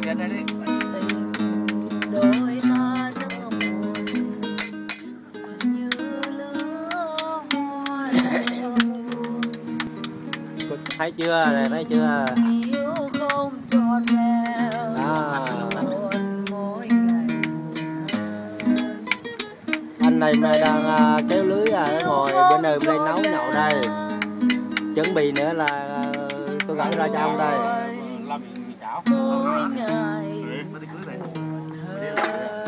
gần đây đi. Thấy chưa, thấy chưa? Anh này mà đang kéo lưới ngồi bên nơi lên nấu nhậu đây. Chuẩn bị nữa là tôi gửi ra cho ông đây. Làm chảo.